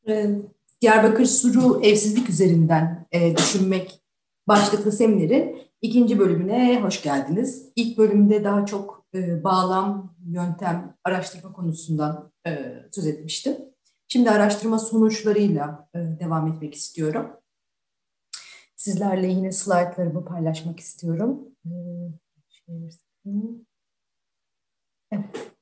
e, Diyarbakır Suru evsizlik üzerinden düşünmek başlıklı seminerin ikinci bölümüne hoş geldiniz. İlk bölümde daha çok bağlam, yöntem, araştırma konusundan söz etmiştim. Şimdi araştırma sonuçlarıyla devam etmek istiyorum. Sizlerle yine slaytlarımı paylaşmak istiyorum. Evet.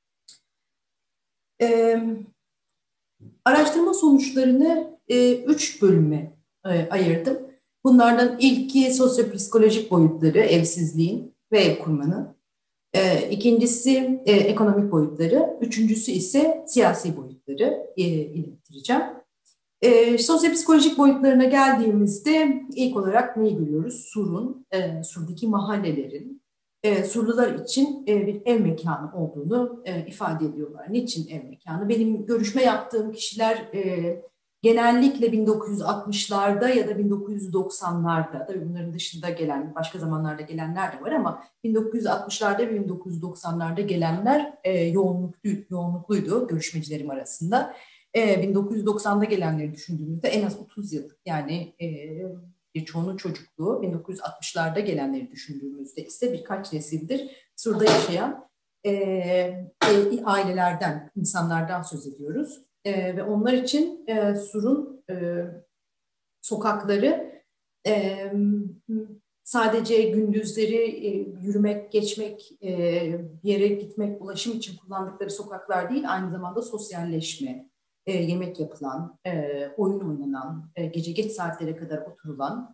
Araştırma sonuçlarını 3 bölüme ayırdım. Bunlardan ilki sosyopsikolojik boyutları, evsizliğin ve ev kurmanın. İkincisi ekonomik boyutları. Üçüncüsü ise siyasi boyutları ile bitireceğim. Sosyopsikolojik boyutlarına geldiğimizde ilk olarak neyi görüyoruz? Sur'daki mahallelerin Surlular için bir ev mekanı olduğunu ifade ediyorlar. Niçin ev mekanı? Benim görüşme yaptığım kişiler genellikle 1960'larda ya da 1990'larda, tabii bunların dışında gelen, başka zamanlarda gelenler de var ama 1960'larda ve 1990'larda gelenler yoğunlukluydu görüşmecilerim arasında. 1990'da gelenleri düşündüğümüzde en az 30 yıl, yani birçoğunun çocukluğu, 1960'larda gelenleri düşündüğümüzde ise birkaç nesildir Sur'da yaşayan ailelerden, insanlardan söz ediyoruz. Ve onlar için Sur'un sokakları sadece gündüzleri yürümek, geçmek, bir yere gitmek, ulaşım için kullandıkları sokaklar değil, aynı zamanda sosyalleşme, yemek yapılan, oyun oynanan, gece geç saatlere kadar oturulan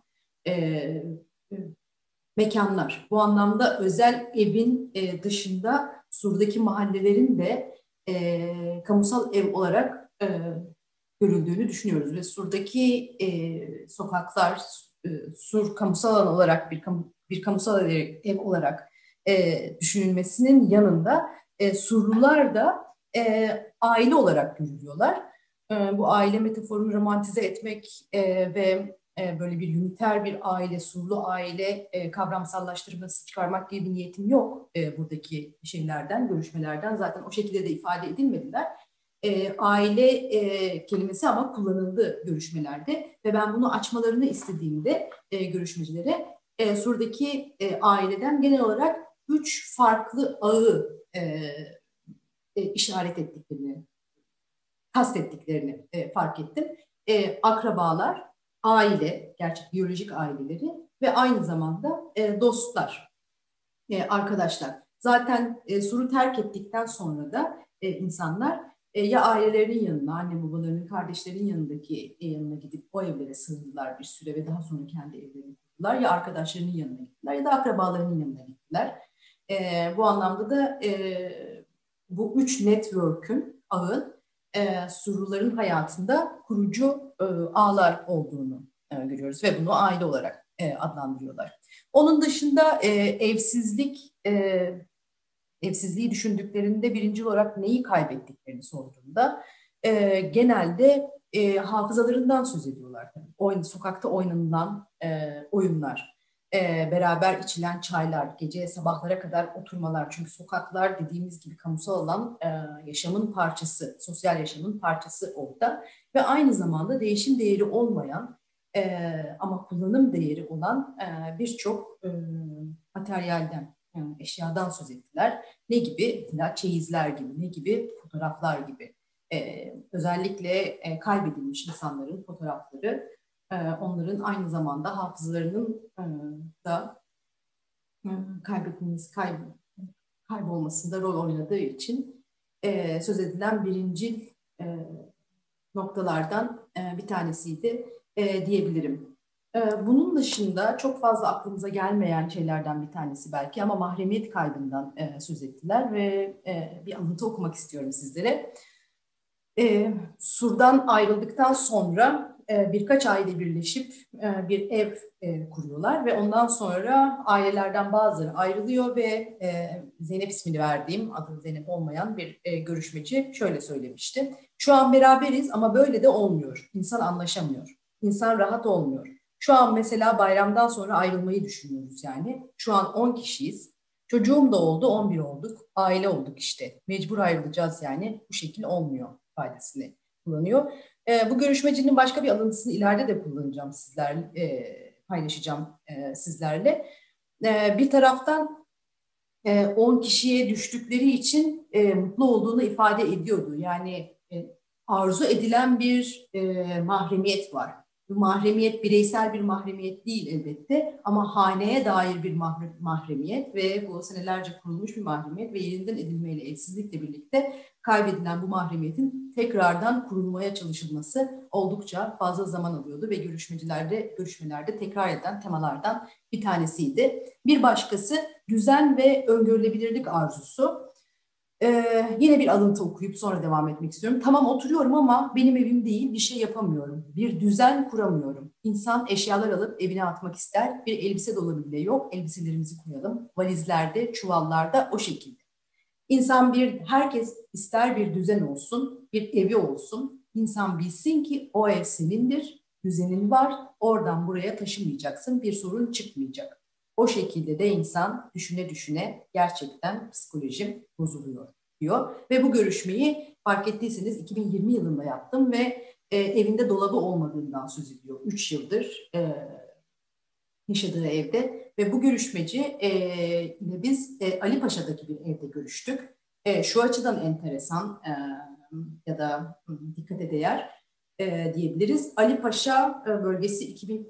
mekanlar. Bu anlamda özel evin dışında Sur'daki mahallelerin de kamusal ev olarak görüldüğünü düşünüyoruz. Ve Sur'daki sokaklar, Sur kamusal alan olarak bir kamusal ev olarak düşünülmesinin yanında Surlular da aile olarak görülüyorlar. Bu aile metaforunu romantize etmek ve böyle bir üniter bir aile, Surlu aile kavramsallaştırması çıkarmak gibi bir niyetim yok buradaki şeylerden, görüşmelerden. Zaten o şekilde de ifade edilmediler. Aile kelimesi ama kullanıldı görüşmelerde ve ben bunu açmalarını istediğimde görüşmecilere Sur'daki aileden genel olarak 3 farklı ağı işaret ettiklerini, kastettiklerini fark ettim. Akrabalar, aile, gerçek biyolojik aileleri ve aynı zamanda dostlar, arkadaşlar. Zaten Sur'u terk ettikten sonra da insanlar ya ailelerinin yanına, anne babalarının, kardeşlerinin yanına gidip o evlere sığındılar bir süre ve daha sonra kendi evlerini kurdular. Ya arkadaşlarının yanına gittiler ya da akrabalarının yanına gittiler. Bu anlamda da bu 3 network'ün, ağın Surluların hayatında kurucu ağlar olduğunu görüyoruz ve bunu aile olarak adlandırıyorlar. Onun dışında evsizliği düşündüklerinde birinci olarak neyi kaybettiklerini sorduğunda genelde hafızalarından söz ediyorlar. Sokakta oynanılan oyunlar, beraber içilen çaylar, gece sabahlara kadar oturmalar. Çünkü sokaklar dediğimiz gibi kamusal alan yaşamın parçası, sosyal yaşamın parçası orada. Ve aynı zamanda değişim değeri olmayan ama kullanım değeri olan birçok materyalden, yani eşyadan söz ettiler. Ne gibi? Mesela çeyizler gibi, ne gibi? Fotoğraflar gibi. Özellikle kaybedilmiş insanların fotoğrafları, onların aynı zamanda hafızalarının da kaybolmasında rol oynadığı için söz edilen birinci noktalardan bir tanesiydi diyebilirim. Bunun dışında çok fazla aklımıza gelmeyen şeylerden bir tanesi belki ama mahremiyet kaybından söz ettiler ve bir alıntı okumak istiyorum sizlere. Sur'dan ayrıldıktan sonra birkaç aile birleşip bir ev kuruyorlar ve ondan sonra ailelerden bazıları ayrılıyor ve Zeynep ismini verdiğim, adı Zeynep olmayan bir görüşmeci şöyle söylemişti. Şu an beraberiz ama böyle de olmuyor. İnsan anlaşamıyor. İnsan rahat olmuyor. Şu an mesela bayramdan sonra ayrılmayı düşünüyoruz yani. Şu an 10 kişiyiz. Çocuğum da oldu, 11 olduk. Aile olduk işte. Mecbur ayrılacağız yani. Bu şekil olmuyor ifadesini kullanıyor. Bu görüşmecinin başka bir alıntısını ileride de kullanacağım paylaşacağım sizlerle. Bir taraftan 10 kişiye düştükleri için mutlu olduğunu ifade ediyordu. Yani arzu edilen bir mahremiyet var. Bu mahremiyet bireysel bir mahremiyet değil elbette ama haneye dair bir mahremiyet ve bu senelerce kurulmuş bir mahremiyet ve yerinden edilmeyle, evsizlikle birlikte kaybedilen bu mahremiyetin tekrardan kurulmaya çalışılması oldukça fazla zaman alıyordu ve görüşmelerde tekrar eden temalardan bir tanesiydi. Bir başkası düzen ve öngörülebilirlik arzusu. Yine bir alıntı okuyup sonra devam etmek istiyorum. Tamam oturuyorum ama benim evim değil, bir şey yapamıyorum. Bir düzen kuramıyorum. İnsan eşyalar alıp evine atmak ister. Bir elbise dolabı bile yok. Elbiselerimizi koyalım. Valizlerde, çuvallarda o şekilde. Herkes ister bir düzen olsun, bir evi olsun. İnsan bilsin ki o ev senindir, düzenin var. Oradan buraya taşımayacaksın, bir sorun çıkmayacak. O şekilde de insan düşüne düşüne gerçekten psikolojim bozuluyor diyor. Ve bu görüşmeyi fark ettiyseniz 2020 yılında yaptım ve evinde dolabı olmadığından söz ediyor. 3 yıldır yaşadığı evde ve bu görüşmeci ile biz Ali Paşa'daki bir evde görüştük. Şu açıdan enteresan ya da dikkate değer diyebiliriz. Ali Paşa bölgesi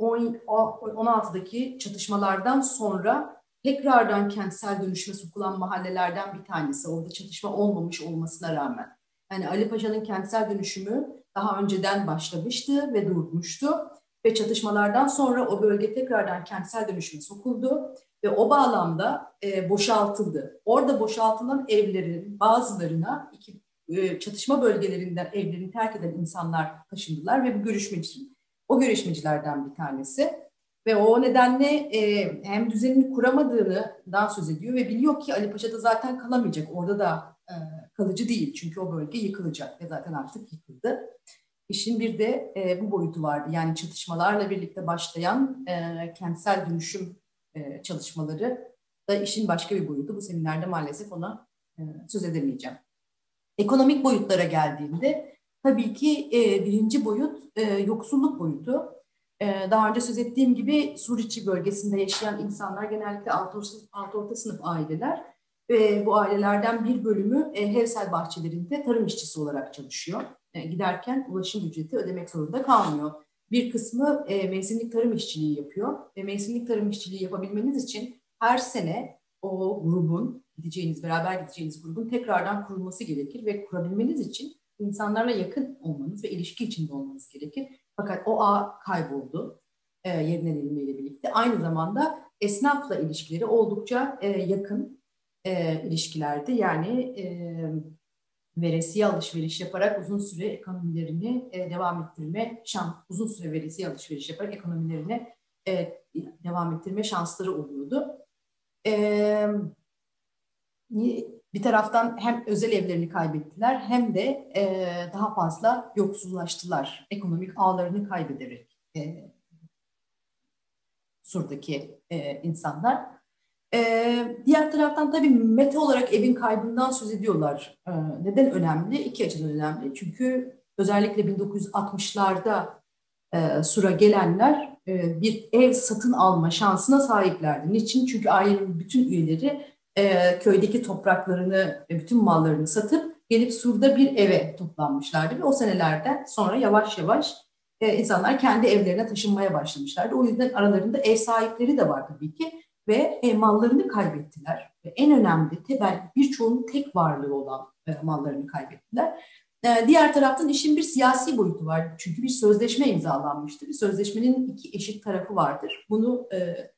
2016'daki çatışmalardan sonra tekrardan kentsel dönüşüme sokulan mahallelerden bir tanesi. Orada çatışma olmamış olmasına rağmen. Yani Ali Paşa'nın kentsel dönüşümü daha önceden başlamıştı ve durmuştu. Ve çatışmalardan sonra o bölge tekrardan kentsel dönüşüme sokuldu ve o bağlamda boşaltıldı. Orada boşaltılan evlerin bazılarına çatışma bölgelerinden evlerini terk eden insanlar taşındılar ve o görüşmecilerden bir tanesi. Ve o nedenle hem düzenini kuramadığından söz ediyor ve biliyor ki Ali Paşa'da zaten kalamayacak. Orada da kalıcı değil çünkü o bölge yıkılacak ve zaten artık yıkıldı. İşin bir de bu boyutu vardı. Yani çatışmalarla birlikte başlayan kentsel dönüşüm çalışmaları da işin başka bir boyutu. Bu seminerde maalesef ona söz edemeyeceğim. Ekonomik boyutlara geldiğinde tabii ki birinci boyut yoksulluk boyutu. Daha önce söz ettiğim gibi Suriçi bölgesinde yaşayan insanlar genellikle alt orta sınıf aileler ve bu ailelerden bir bölümü Hevsel bahçelerinde tarım işçisi olarak çalışıyor. Giderken ulaşım ücreti ödemek zorunda kalmıyor. Bir kısmı mevsimlik tarım işçiliği yapıyor ve mevsimlik tarım işçiliği yapabilmeniz için her sene o grubun, beraber gideceğiniz grubun tekrardan kurulması gerekir ve kurabilmeniz için insanlarla yakın olmanız ve ilişki içinde olmanız gerekir. Fakat o ağ kayboldu yerinden edilmeyle birlikte. Aynı zamanda esnafla ilişkileri oldukça yakın ilişkilerdi. Yani veresiye alışveriş yaparak uzun süre ekonomilerini uzun süre veresiye alışveriş yaparak ekonomilerini devam ettirme şansları oluyordu. Bir taraftan hem özel evlerini kaybettiler hem de daha fazla yoksullaştılar. Ekonomik ağlarını kaybederek Sur'daki insanlar. Diğer taraftan tabii meta olarak evin kaybından söz ediyorlar. Neden önemli? İki açıdan önemli. Çünkü özellikle 1960'larda Sur'a gelenler bir ev satın alma şansına sahiplerdi. Niçin? Çünkü ailenin bütün üyeleri köydeki topraklarını, bütün mallarını satıp gelip Sur'da bir eve toplanmışlardı. Ve o senelerden sonra yavaş yavaş insanlar kendi evlerine taşınmaya başlamışlardı. O yüzden aralarında ev sahipleri de var tabii ki. Ve mallarını kaybettiler. En önemli, birçoğunun tek varlığı olan mallarını kaybettiler. Diğer taraftan işin bir siyasi boyutu var. Çünkü bir sözleşme imzalanmıştı. Bir sözleşmenin iki eşit tarafı vardır. Bunu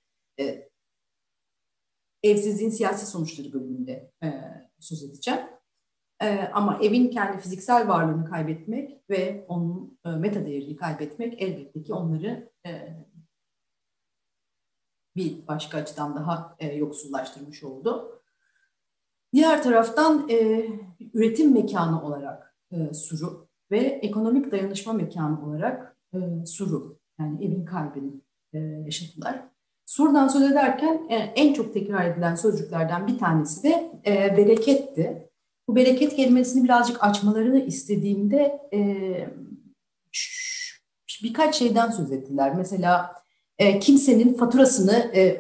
evsizliğin siyasi sonuçları bölümünde söz edeceğim. Ama evin kendi fiziksel varlığını kaybetmek ve onun meta değerini kaybetmek elbette ki onları bir başka açıdan daha yoksullaştırmış oldu. Diğer taraftan üretim mekanı olarak Sur'u ve ekonomik dayanışma mekanı olarak Sur'u, yani evin kalbini yaşadılar. Sur'dan söz ederken en çok tekrar edilen sözcüklerden bir tanesi de bereketti. Bu bereket kelimesini birazcık açmalarını istediğimde birkaç şeyden söz ettiler. Mesela kimsenin faturasını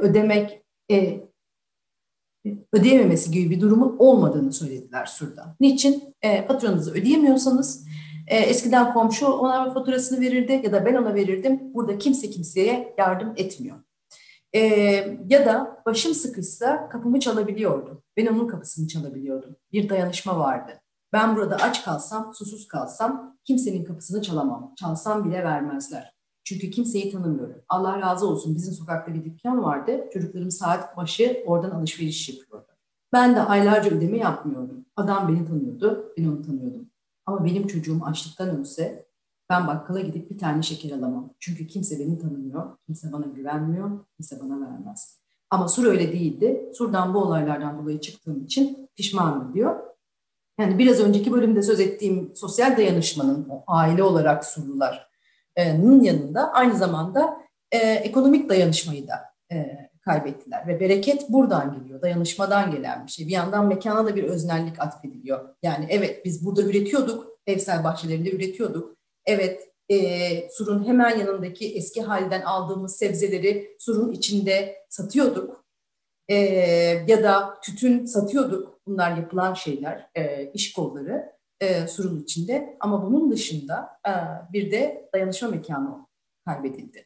ödeyememesi gibi bir durumun olmadığını söylediler Sur'da. Niçin? Faturanızı ödeyemiyorsanız eskiden komşu ona faturasını verirdi ya da ben ona verirdim. Burada kimse kimseye yardım etmiyor. E, Ya da başım sıkışsa kapımı çalabiliyordu. Ben onun kapısını çalabiliyordum. Bir dayanışma vardı. Ben burada aç kalsam, susuz kalsam kimsenin kapısını çalamam. Çalsam bile vermezler. Çünkü kimseyi tanımıyorum. Allah razı olsun, bizim sokakta bir dükkan vardı. Çocuklarım saat başı oradan alışveriş yapıyordu. Ben de aylarca ödeme yapmıyordum. Adam beni tanıyordu, ben onu tanıyordum. Ama benim çocuğum açlıktan ölse ben bakkala gidip bir tane şeker alamam. Çünkü kimse beni tanımıyor, kimse bana güvenmiyor, kimse bana vermez. Ama Sur öyle değildi. Sur'dan bu olaylardan dolayı çıktığım için pişmanım diyor. Yani biraz önceki bölümde söz ettiğim sosyal dayanışmanın, o aile olarak Surluların yanında aynı zamanda ekonomik dayanışmayı da kaybettiler. Ve bereket buradan geliyor, dayanışmadan gelen bir şey. Bir yandan mekana da bir öznellik atfediliyor. Yani evet, biz burada üretiyorduk, evsel bahçelerinde üretiyorduk. Evet, Sur'un hemen yanındaki eski halden aldığımız sebzeleri Sur'un içinde satıyorduk. E, Ya da tütün satıyorduk. Bunlar yapılan şeyler, iş kolları Sur'un içinde. Ama bunun dışında bir de dayanışma mekanı kaybedildi.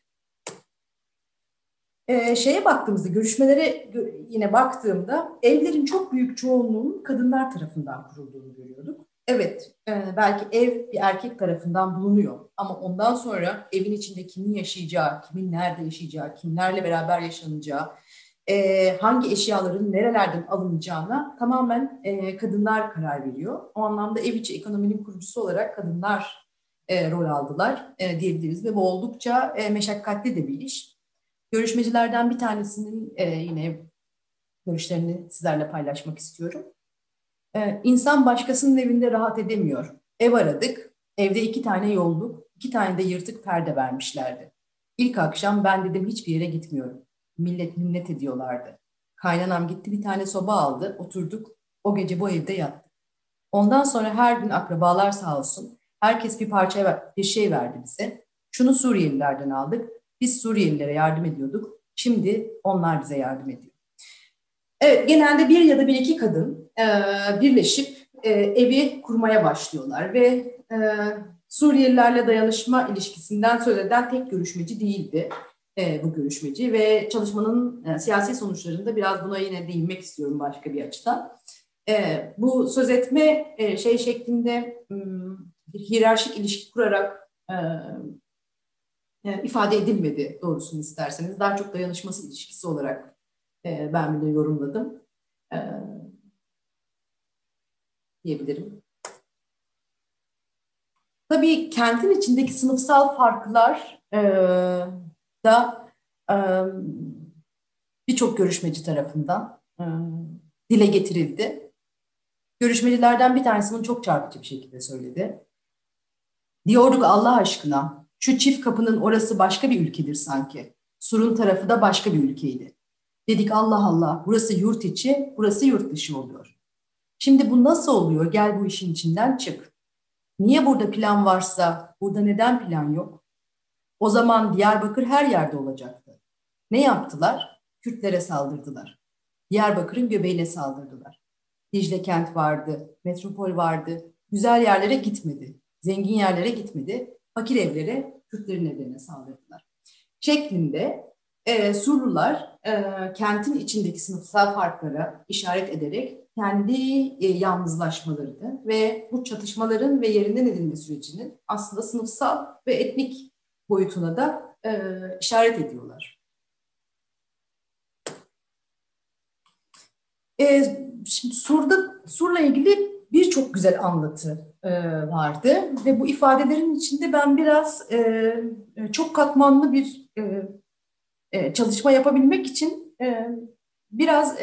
Şeye baktığımızda, görüşmelere yine baktığımda evlerin çok büyük çoğunluğunun kadınlar tarafından kurulduğunu görüyorduk. Evet, belki ev bir erkek tarafından bulunuyor ama ondan sonra evin içinde kimin yaşayacağı, kimin nerede yaşayacağı, kimlerle beraber yaşanacağı, hangi eşyaların nerelerden alınacağına tamamen kadınlar karar veriyor. O anlamda ev içi ekonominin kurucusu olarak kadınlar rol aldılar diyebiliriz ve bu oldukça meşakkatli de bir iş. Görüşmecilerden bir tanesinin yine görüşlerini sizlerle paylaşmak istiyorum. İnsan başkasının evinde rahat edemiyor. Ev aradık, evde 2 tane yolluk, 2 tane de yırtık perde vermişlerdi. İlk akşam ben dedim hiçbir yere gitmiyorum. Millet minnet ediyorlardı. Kaynanam gitti bir tane soba aldı, oturduk. O gece bu evde yattık. Ondan sonra her gün akrabalar sağ olsun. Herkes bir parça bir şey verdi bize. Şunu Suriyelilerden aldık. Biz Suriyelilere yardım ediyorduk. Şimdi onlar bize yardım ediyor. Evet, genelde bir ya da bir iki kadın birleşip evi kurmaya başlıyorlar ve Suriyelilerle dayanışma ilişkisinden söz eden tek görüşmeci değildi bu görüşmeci ve çalışmanın siyasi sonuçlarında biraz buna yine değinmek istiyorum başka bir açıdan. Bu söz etme şey şeklinde bir hiyerarşik ilişki kurarak ifade edilmedi doğrusunu isterseniz. Daha çok dayanışması ilişkisi olarak ben bunu yorumladım diyebilirim. Tabii kentin içindeki sınıfsal farklar da e, birçok görüşmeci tarafından dile getirildi. Görüşmecilerden bir tanesi bunu çok çarpıcı bir şekilde söyledi. Diyorduk Allah aşkına, şu çift kapının orası başka bir ülkedir sanki. Sur'un tarafı da başka bir ülkeydi. Dedik Allah Allah, burası yurt içi, burası yurt dışı oluyor. Şimdi bu nasıl oluyor? Gel bu işin içinden çık. Niye burada plan varsa, burada neden plan yok? O zaman Diyarbakır her yerde olacaktı. Ne yaptılar? Kürtlere saldırdılar. Diyarbakır'ın göbeğine saldırdılar. Dicle kent vardı, metropol vardı. Güzel yerlere gitmedi. Zengin yerlere gitmedi. Fakir evlere, Kürtlerin evlerine saldırdılar. Şeklinde Surlular kentin içindeki sınıfsal farklara işaret ederek kendi yalnızlaşmalarını ve bu çatışmaların ve yerinden edilme sürecinin aslında sınıfsal ve etnik boyutuna da işaret ediyorlar. Şimdi Sur'la ilgili birçok güzel anlatı vardı ve bu ifadelerin içinde ben biraz çok katmanlı bir çalışma yapabilmek için biraz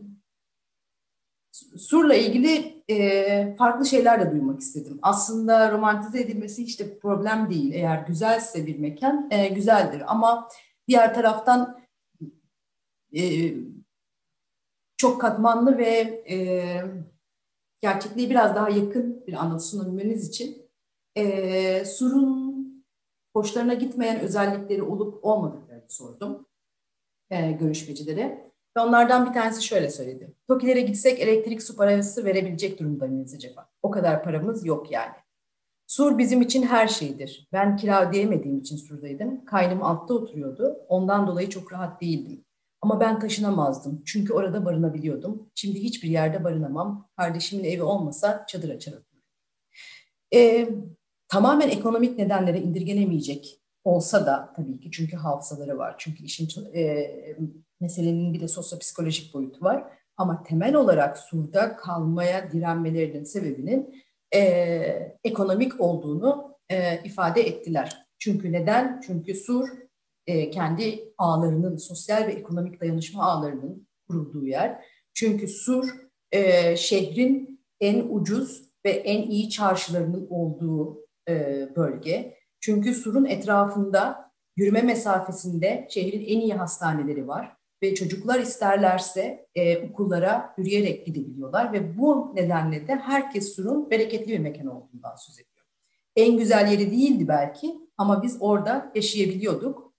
Sur'la ilgili farklı şeyler de duymak istedim. Aslında romantize edilmesi hiç de problem değil. Eğer güzelse bir mekan güzeldir ama diğer taraftan e, çok katmanlı ve gerçekliğe biraz daha yakın bir anlatı sunabilmeniz için Sur'un hoşlarına gitmeyen özellikleri olup olmadıklarını sordum görüşmecilere. Ve onlardan bir tanesi şöyle söyledi. TOKİ'lere gitsek elektrik su parası verebilecek durumda mıyız acaba? O kadar paramız yok yani. Sur bizim için her şeydir. Ben kira ödeyemediğim için Sur'daydım. Kaynım altta oturuyordu. Ondan dolayı çok rahat değildim. Ama ben taşınamazdım. Çünkü orada barınabiliyordum. Şimdi hiçbir yerde barınamam. Kardeşimin evi olmasa çadır açarım. E, Tamamen ekonomik nedenlere indirgenemeyecek olsa da tabii ki, çünkü hafızaları var. Çünkü işin meselenin bir de sosyopsikolojik boyutu var. Ama temel olarak Sur'da kalmaya direnmelerinin sebebinin ekonomik olduğunu ifade ettiler. Çünkü neden? Çünkü Sur kendi ağlarının, sosyal ve ekonomik dayanışma ağlarının kurulduğu yer. Çünkü Sur şehrin en ucuz ve en iyi çarşılarının olduğu bölge. Çünkü Sur'un etrafında yürüme mesafesinde şehrin en iyi hastaneleri var ve çocuklar isterlerse okullara yürüyerek gidebiliyorlar ve bu nedenle de herkes Sur'un bereketli bir mekan olduğundan söz ediyor. En güzel yeri değildi belki ama biz orada yaşayabiliyorduk.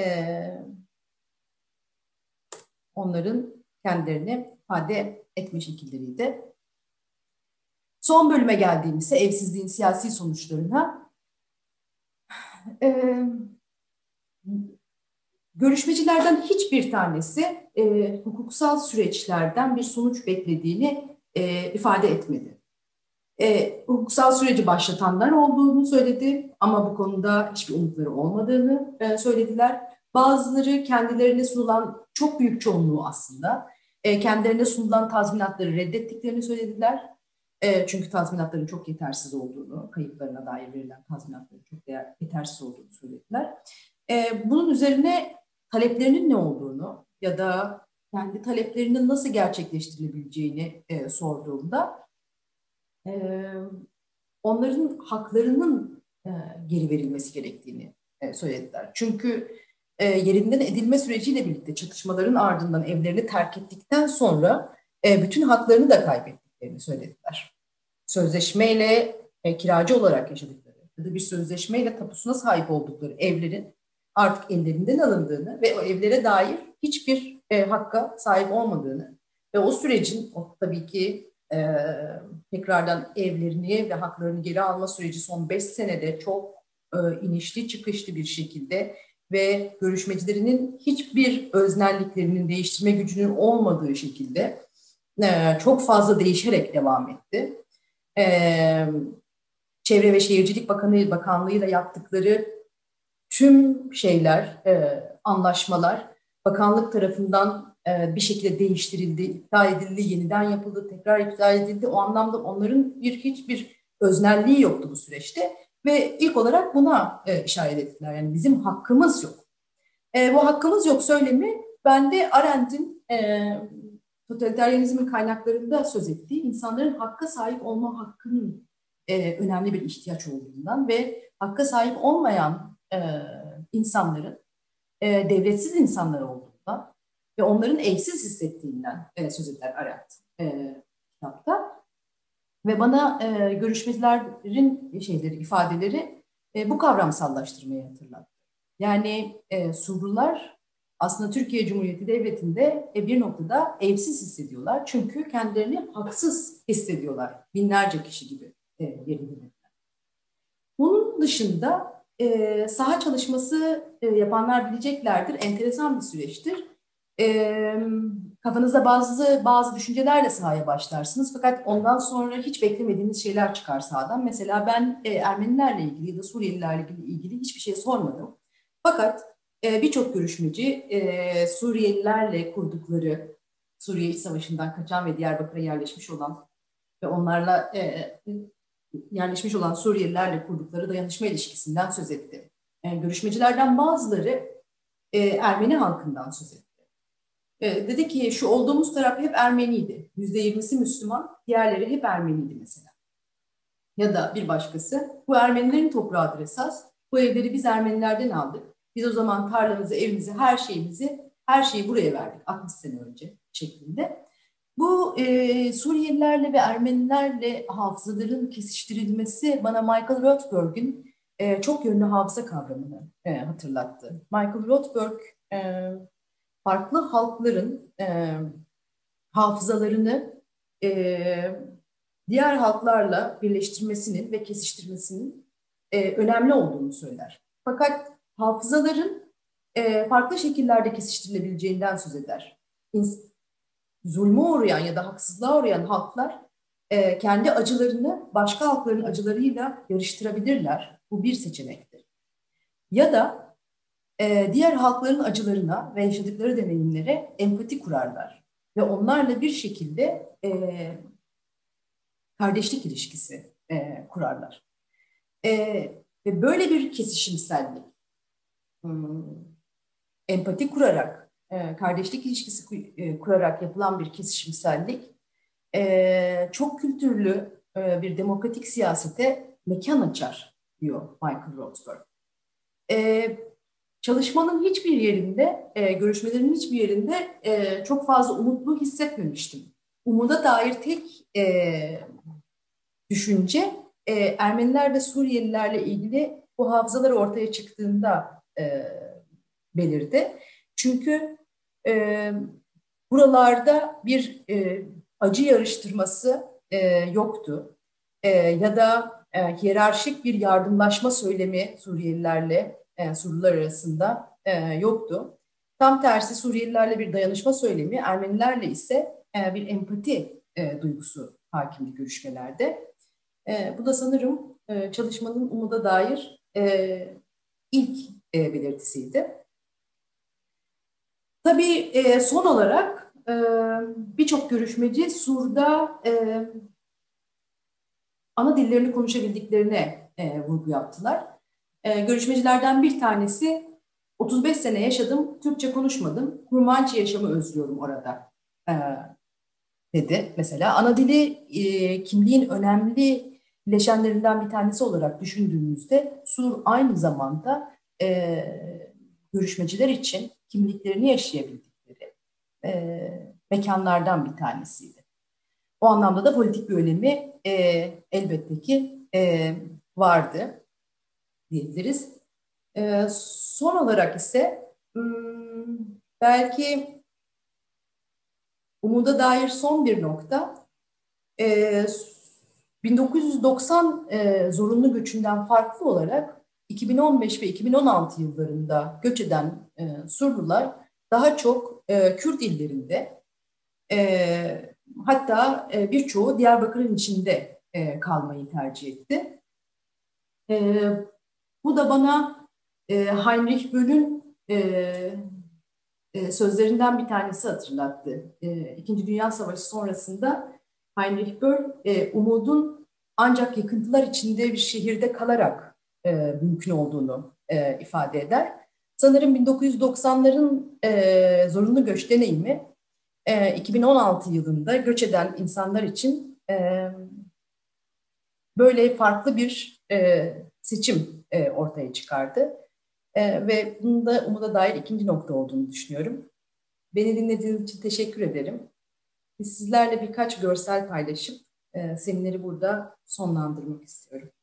Onların kendilerini ifade etme şekilleriydi. Son bölüme geldiğimizde evsizliğin siyasi sonuçlarına, görüşmecilerden hiçbir tanesi hukuksal süreçlerden bir sonuç beklediğini ifade etmedi. Hukuksal süreci başlatanlar olduğunu söyledi ama bu konuda hiçbir umutları olmadığını söylediler. Bazıları kendilerine sunulan, çok büyük çoğunluğu aslında, kendilerine sunulan tazminatları reddettiklerini söylediler. Çünkü tazminatların çok yetersiz olduğunu, kayıplarına dair verilen tazminatların çok yetersiz olduğunu söylediler. Bunun üzerine taleplerinin ne olduğunu ya da kendi taleplerinin nasıl gerçekleştirilebileceğini sorduğumda onların haklarının geri verilmesi gerektiğini söylediler. Çünkü yerinden edilme süreciyle birlikte çatışmaların ardından evlerini terk ettikten sonra bütün haklarını da kaybettiklerini söylediler. Sözleşmeyle kiracı olarak yaşadıkları ya da bir sözleşmeyle tapusuna sahip oldukları evlerin artık ellerinden alındığını ve o evlere dair hiçbir hakka sahip olmadığını ve o sürecin tabii ki tekrardan evlerini ve haklarını geri alma süreci son 5 senede çok inişli çıkışlı bir şekilde ve görüşmecilerinin hiçbir öznelliklerinin değiştirme gücünün olmadığı şekilde çok fazla değişerek devam etti. Çevre ve Şehircilik Bakanlığı'yla yaptıkları tüm şeyler, anlaşmalar bakanlık tarafından bir şekilde değiştirildi, iptal edildi, yeniden yapıldı, tekrar iptal edildi. O anlamda onların hiçbir öznelliği yoktu bu süreçte ve ilk olarak buna işaret ettiler. Yani bizim hakkımız yok. Bu hakkımız yok söylemi, ben de Arendt'in totaliteryenizmin kaynaklarında söz ettiği insanların hakka sahip olma hakkının önemli bir ihtiyaç olduğundan ve hakka sahip olmayan insanların devletsiz insanlar olduğundan ve onların evsiz hissettiğinden söz eder Arendt kitapta. Ve bana görüşmecilerin ifadeleri bu kavramsallaştırmayı hatırlattı. Yani Surlular aslında Türkiye Cumhuriyeti Devleti'nde bir noktada evsiz hissediyorlar. Çünkü kendilerini haksız hissediyorlar. Binlerce kişi gibi yerinde. Bunun dışında saha çalışması yapanlar bileceklerdir. Enteresan bir süreçtir. Kafanızda bazı düşüncelerle sahaya başlarsınız. Fakat ondan sonra hiç beklemediğiniz şeyler çıkar sahadan. Mesela ben Ermenilerle ilgili ya da Suriyelilerle ilgili hiçbir şey sormadım. Fakat birçok görüşmeci Suriyelilerle kurdukları, Suriye İç Savaşı'ndan kaçan ve Diyarbakır'a yerleşmiş olan ve onlarla yerleşmiş olan Suriyelilerle kurdukları dayanışma ilişkisinden söz etti. Görüşmecilerden bazıları Ermeni halkından söz etti. Dedi ki şu olduğumuz taraf hep Ermeniydi. %20'si Müslüman, diğerleri hep Ermeniydi mesela. Ya da bir başkası, bu Ermenilerin toprağıdır esas. Bu evleri biz Ermenilerden aldık. Biz o zaman tarlamızı, evimizi, her şeyi buraya verdik 60 sene önce şeklinde. Bu Suriyelilerle ve Ermenilerle hafızaların kesiştirilmesi bana Michael Rothberg'in çok yönlü hafıza kavramını hatırlattı. Michael Rothberg farklı halkların hafızalarını e, diğer halklarla birleştirmesinin ve kesiştirmesinin önemli olduğunu söyler. Fakat hafızaların farklı şekillerde kesiştirilebileceğinden söz eder. Zulme uğrayan ya da haksızlığa uğrayan halklar kendi acılarını başka halkların acılarıyla yarıştırabilirler. Bu bir seçenektir. Ya da diğer halkların acılarına ve yaşadıkları deneyimlere empati kurarlar. Ve onlarla bir şekilde kardeşlik ilişkisi kurarlar. E, Ve böyle bir kesişimsellik, hmm, empati kurarak, kardeşlik ilişkisi kurarak yapılan bir kesişimsellik, çok kültürlü bir demokratik siyasete mekan açar, diyor Michael Rothberg. Çalışmanın hiçbir yerinde, görüşmelerin hiçbir yerinde çok fazla umutlu hissetmemiştim. Umuda dair tek düşünce Ermeniler ve Suriyelilerle ilgili bu hafızalar ortaya çıktığında belirdi. Çünkü e, buralarda bir acı yarıştırması yoktu. Ya da hiyerarşik bir yardımlaşma söylemi Suriyelilerle Surlular arasında yoktu. Tam tersi Suriyelilerle bir dayanışma söylemi, Ermenilerle ise bir empati duygusu hakimdi görüşmelerde. Bu da sanırım çalışmanın umuda dair ilk belirtisiydi. Tabii son olarak birçok görüşmeci Sur'da ana dillerini konuşabildiklerine vurgu yaptılar. Görüşmecilerden bir tanesi 35 sene yaşadım, Türkçe konuşmadım, Kurmançı yaşamı özlüyorum orada dedi. Mesela ana dili kimliğin önemli bileşenlerinden bir tanesi olarak düşündüğümüzde Sur aynı zamanda görüşmeciler için kimliklerini yaşayabildikleri mekanlardan bir tanesiydi. O anlamda da politik bir önemi elbette ki vardı diyebiliriz. Son olarak ise belki umuda dair son bir nokta, 1990 zorunlu göçünden farklı olarak 2015 ve 2016 yıllarında göç eden Surlular daha çok Kürt illerinde, hatta birçoğu Diyarbakır'ın içinde kalmayı tercih etti. Bu da bana Heinrich Böll'ün sözlerinden bir tanesi hatırlattı. İkinci Dünya Savaşı sonrasında Heinrich Böll, umudun ancak yıkıntılar içinde bir şehirde kalarak mümkün olduğunu ifade eder. Sanırım 1990'ların zorunlu göç deneyimi 2016 yılında göç eden insanlar için böyle farklı bir seçim ortaya çıkardı. Ve bunun da umuda dair ikinci nokta olduğunu düşünüyorum. Beni dinlediğiniz için teşekkür ederim. Sizlerle birkaç görsel paylaşıp semineri burada sonlandırmak istiyorum.